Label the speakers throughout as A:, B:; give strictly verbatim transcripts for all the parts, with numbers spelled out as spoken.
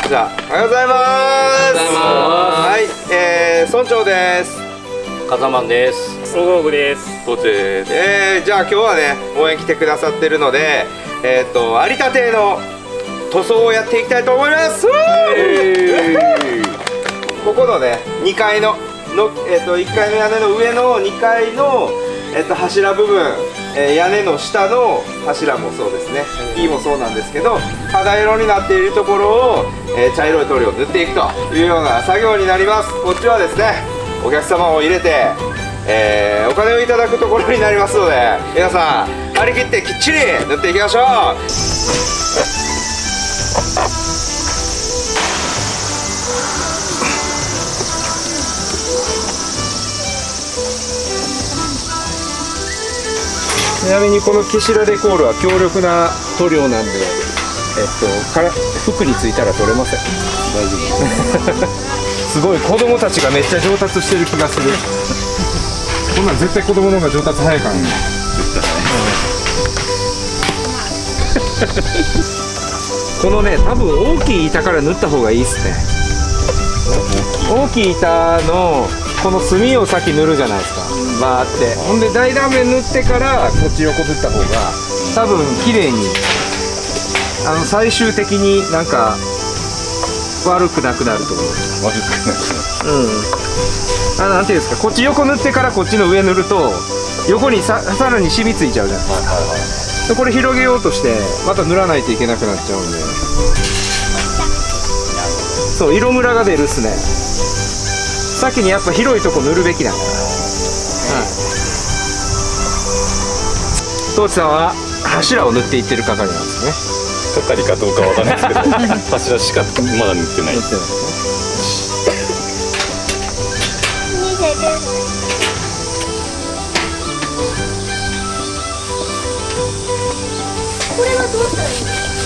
A: じゃあおはようございます。はい、えー、村長です。
B: 風間です。
C: ロゴグです。
A: コーチです。えー、じゃあ今日はね応援来てくださってるので、えっと有田邸の塗装をやっていきたいと思います。ここのねにかいのの、えっといっかいの屋根の上のにかいの、えっと柱部分、えー、屋根の下の柱もそうですね、木もそうなんですけど、肌色になっているところを、えー、茶色い塗料を塗っていくというような作業になります。こっちはですねお客様を入れて、えー、お金をいただくところになりますので、皆さん張り切ってきっちり塗っていきましょう。ちなみにこのキシラデコールは強力な塗料なんで、えっとから服についたら取れません。大丈夫すごい子供たちがめっちゃ上達してる気がする。こんなん絶対子供の方が上達早いからね。このね多分大きい板から塗った方がいいっすね。大きい板のこの隅を先塗るじゃないですか、バーって。ほんで大断面塗ってからこっち横塗った方が多分綺麗に、あの最終的になんか悪くなくなると思う。悪くなくなる。うん。あ、なんていうんですか、こっち横塗ってからこっちの上塗ると横にささらに染みついちゃうじゃないですか。でこれ広げようとしてまた塗らないといけなくなっちゃうんで、そう色ムラが出るっすね。先にやっぱ広いとこ塗るべきなんだ。はい。当地さんは柱を塗っていってる係なんですね。
B: 係かどうかわからないですけど柱しかまだ塗ってない。塗ってないですね。
D: これはどうしたらいいの？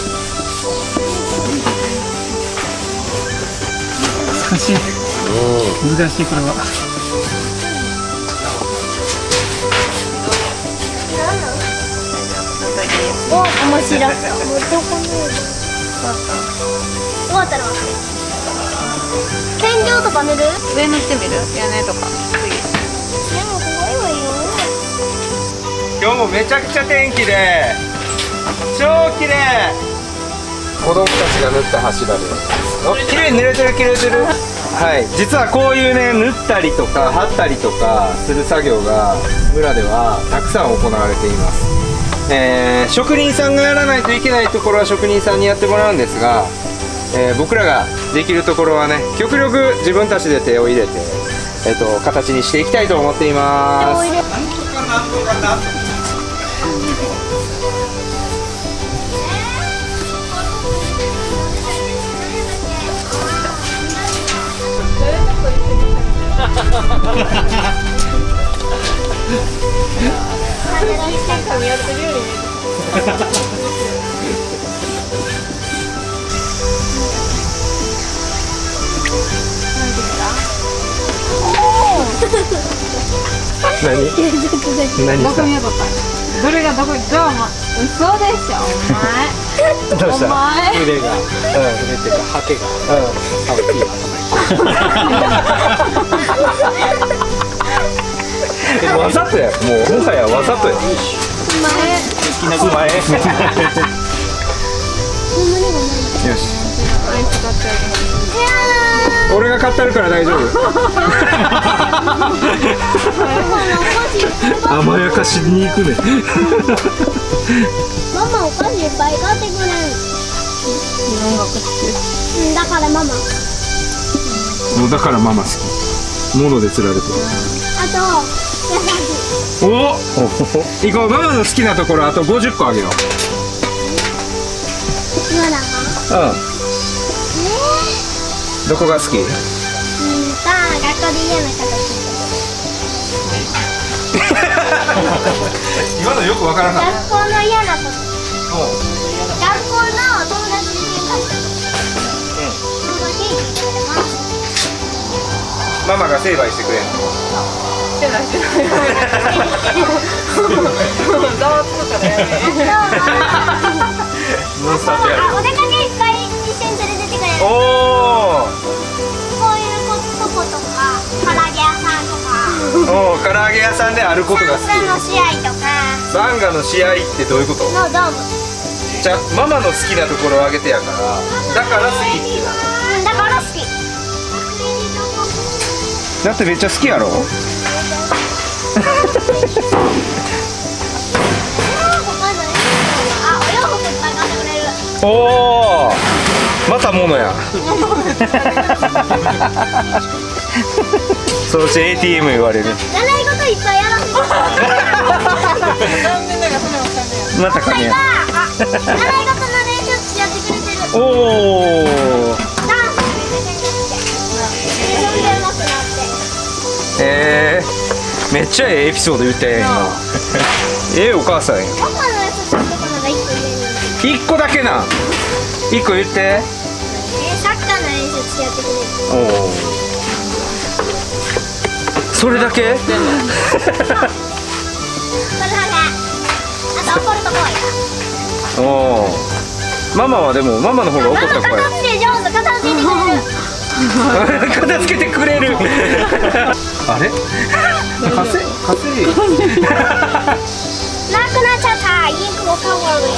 C: 難しい。難しいこれは。
D: お、面白い。もうどこに終わったら待って。天井とか塗る？
E: 上塗ってみる？屋根とか。
D: でも怖いわよ。
A: 今日もめちゃくちゃ天気で超綺麗。子供たちが塗った柱です。綺麗に塗れてる綺麗に塗れてる。はい、実はこういうね塗ったりとか貼ったりとかする作業が村ではたくさん行われています。えー、職人さんがやらないといけないところは職人さんにやってもらうんですが、えー、僕らができるところはね極力自分たちで手を入れて、えー、と形にしていきたいと思っています。なんとかなんとかなんとか何？何した？
E: どれがどこ？じゃあま、嘘でしょお前。
A: どうした？
E: お前。
A: 腕が、うん、腕っていうかハケが、うん、わざとや、もうもはやわざとや。お前。お前。よし。俺が買ってあるから大丈夫。甘やかしに行くね。
D: ママお菓子いっぱい買ってくれる。うん、だからママ。
A: もうだからママ好き。物で釣られてる。
D: あと優しい。
A: おお。行こう、ママの好きなところあとごじゅっこあげよう。
D: ママが？
A: うん。どこが好き？うん、
D: さあ学校で嫌な形。
A: 今のよくわからない。
D: 学校の嫌なこと。学校の友達に喧嘩した。うん。ママケーキ食べます。
A: ママが成敗してくれんの。
E: してないしてない。ざわつくからやめ。
A: モンスターとやる。
D: お出かけいっぱい一緒に連れてってくれる。
A: おお。
D: こういうとことか唐揚げ屋さんとか
A: おお、唐揚げ屋さんであることが好き。
D: サンガの試合とか
A: サンガの試合ってどういうこと？
D: のドーム。
A: じゃあママの好きなところをあげてやから、だから好きってなる。
D: うんだから好き。
A: だってめっちゃ好きやろ。
D: あ、お洋服いっぱい買ってくれる。
A: おお、またものや。そのうち エーティーエム 言われる。
D: 習い事いっぱいやらせて。
A: またかね。
D: あ、習い事の練習やってくれてる。
A: おお。
D: ダンスめっちゃ先生して。それで上手くなって。
A: えー、めっちゃええエピソード言ったやん今。ええお母さんや。
D: パパのやつちょっとこのが一個言える。
A: 一個だけなん。一個言って。
D: えー、サッカーの練習してやってくれる。
A: おお。それだけ？
D: それだけ。あと怒るとこい。
A: おお。ママはでもママの方が怒った声。
D: 片付け上手、片付けてくれる。
A: 片付けてくれる。あれ？かせ、かせ。
D: なくなっちゃった。インクを買うわね。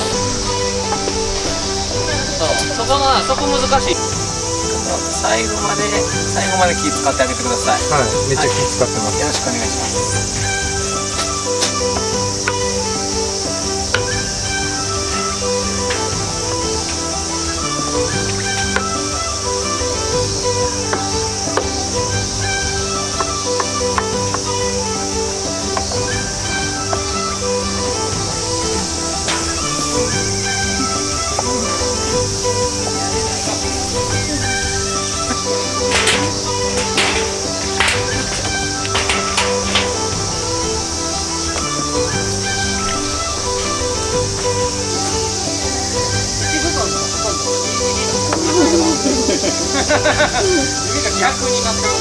F: そこのそこ難しい。最後まで最後まで気使ってあげてください。
A: はい、めっちゃ気使ってます。
F: よろしくお願いします。指が逆になってます。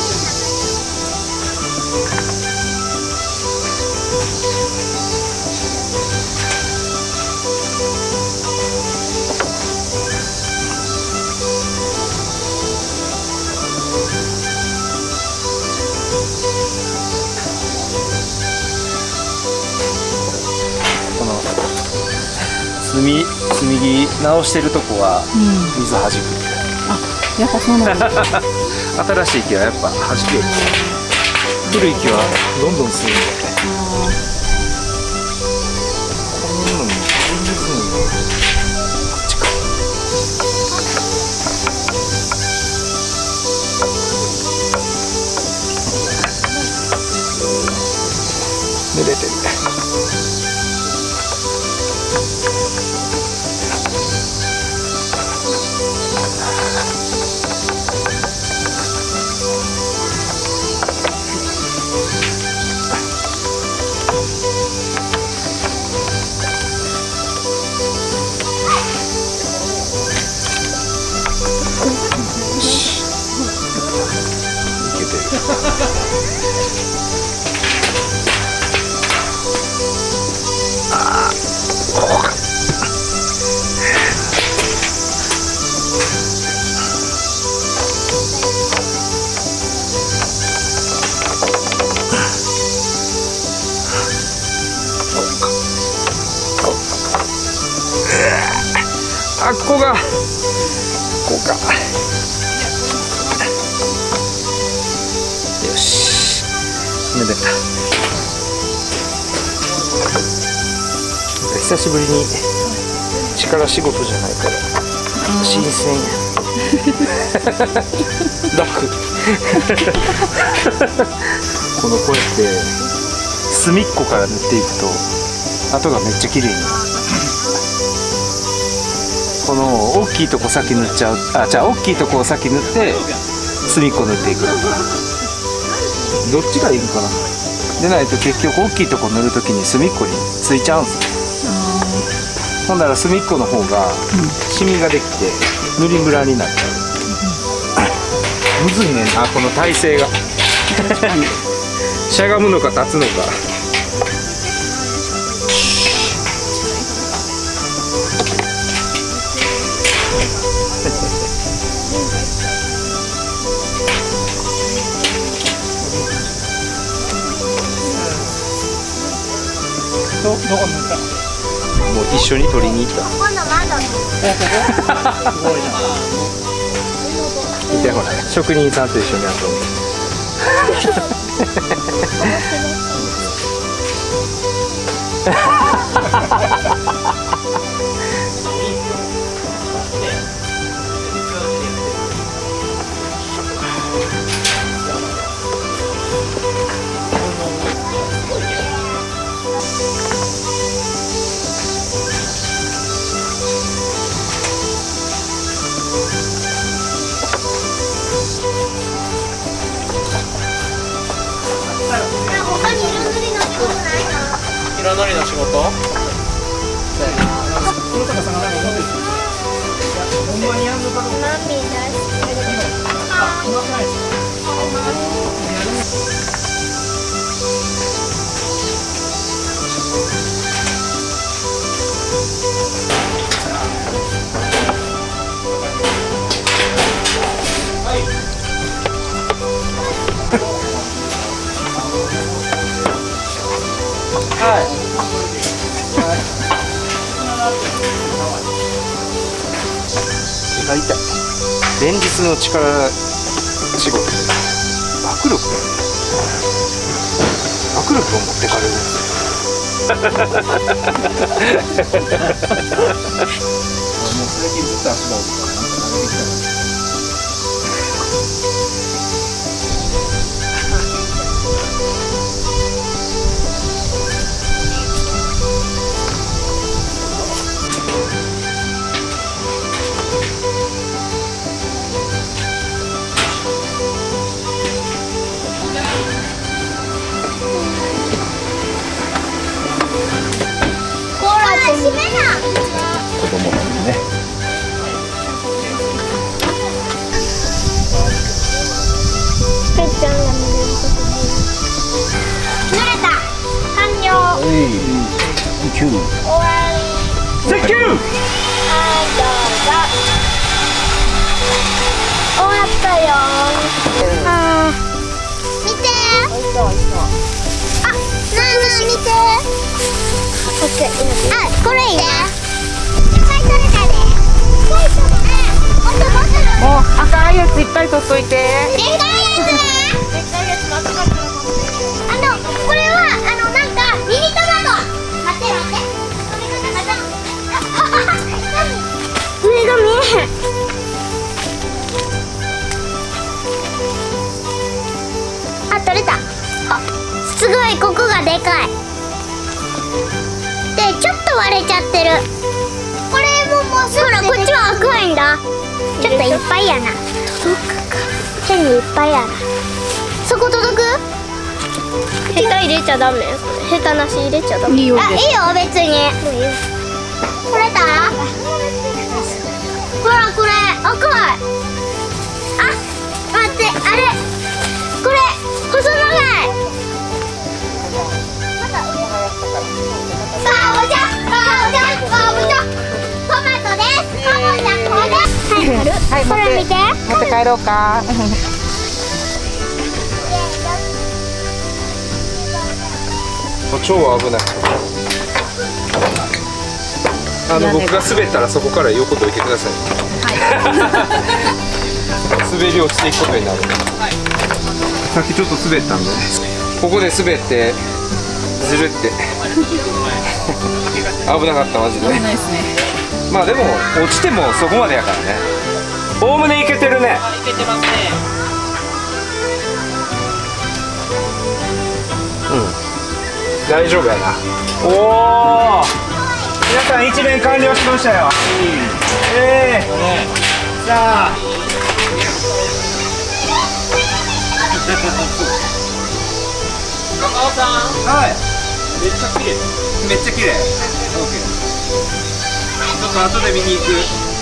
A: この積み積み木直してるとこは水はじく。
E: やっぱそうなんだ。
A: 新しい木はやっぱはじける。古い木はどんどん進んで。こんなのも全然進んで。こっちか。濡れてる。あ、ここがここか。よし、めでた。久しぶりに力仕事じゃないから新鮮や。楽。このこうやって隅っこから塗っていくと跡がめっちゃ綺麗になる。この大きいとこ先塗っちゃう。あ、じゃあ大きいとこを先塗って隅っこ塗っていく。どっちがいいのかな。でないと結局大きいとこ塗るときに隅っこについちゃうんですよ。ほんなら隅っこの方がシミができて塗りムラになっちゃう。むずいねんなこの体勢が。しゃがむのか立つのか。
C: どこに塗ったの？
A: もう一緒に取りに行った。
D: ここの窓に。
C: すごいな。
A: 見てほら、職人さんと一緒に遊ん
D: 他に色塗りの仕事ないの？
F: 色塗りの仕事？
C: 黒とか魚が持ってる。ほんまにやんのかどうか。
D: マミー大好き。
C: うまくないですか？
A: 手が痛い。連日の力仕事で握力握力を持ってかれるんですよ。もう最近ずっと足が折るからなんか慣れてきたな。
D: 閉めな。
A: 子供なんでね。
D: ぺっちゃんが濡れることで。濡れた。完了。
A: はい。キュー。
D: 終わり。
A: センキュー。
D: はい、どうぞ。終わったよ。あー、見て。あ、なあなあ見て。あ、これいいね。いっぱい取れたで。いっぱい取れた。もっともっと。
E: もう赤いやついっぱい取っといて。
D: でっかいやつね。でっかいやつ間違ってる。あの、これは、あの、なんか、ミニトマト。待って待って。取り方がな。上が見えへん。あ、取れた。あ、すごい、ここがでかい。で、ちょっと割れちゃってる。これももうすぐ。ほら、こっちは赤いんだ。ちょっといっぱいやな。届くか。手にいっぱいやな。そこ届く？ヘタ入れちゃダメ。ヘタなし入れちゃダメ。いいよ。あ、いいよ、別に。もういいよ。取れた？ほら、これ赤い。あ、待って、あれ。これ細長い。かぼちゃ、かぼちゃ、かぼちゃ。トマトです。かぼちゃ、これ。はい、これ見て。
E: 持って帰ろうか。
A: 超危ない。あの僕が滑ったらそこから横どいてください。滑り落ちていくことになる。さっきちょっと滑ったんで、ここで滑ってずるって危なかったマジで。
E: 危ないですね。
A: まあでも落ちてもそこまでやからね。おおむねいけてるね。
F: いけてますね。
A: うん。大丈夫やな。おお。皆さん一面完了しましたよ。ええー。さあ。
F: 中尾さん。
A: はい。
F: めっちゃ綺麗。
A: めっちゃ綺麗。オッケー。ちょっと後で見に行く。